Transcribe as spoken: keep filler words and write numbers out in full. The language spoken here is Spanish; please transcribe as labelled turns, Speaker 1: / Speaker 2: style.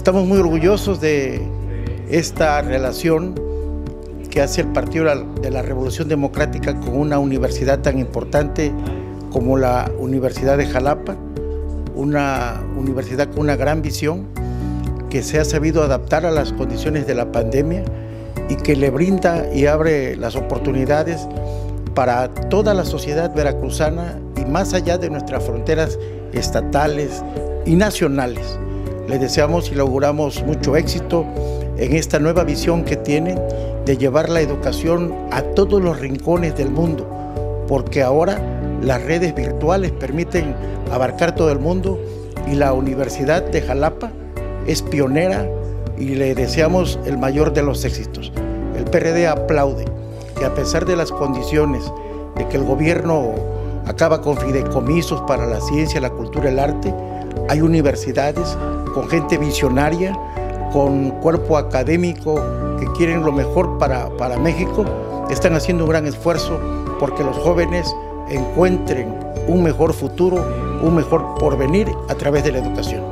Speaker 1: Estamos muy orgullosos de esta relación que hace el Partido de la Revolución Democrática con una universidad tan importante como la Universidad de Jalapa, una universidad con una gran visión, que se ha sabido adaptar a las condiciones de la pandemia y que le brinda y abre las oportunidades para toda la sociedad veracruzana y más allá de nuestras fronteras estatales y nacionales. Le deseamos y le auguramos mucho éxito en esta nueva visión que tienen de llevar la educación a todos los rincones del mundo, porque ahora las redes virtuales permiten abarcar todo el mundo y la Universidad de Jalapa es pionera y le deseamos el mayor de los éxitos. El P R D aplaude que a pesar de las condiciones de que el gobierno acaba con fideicomisos para la ciencia, la cultura y el arte, hay universidades con gente visionaria, con cuerpo académico que quieren lo mejor para, para México. Están haciendo un gran esfuerzo porque los jóvenes encuentren un mejor futuro, un mejor porvenir a través de la educación.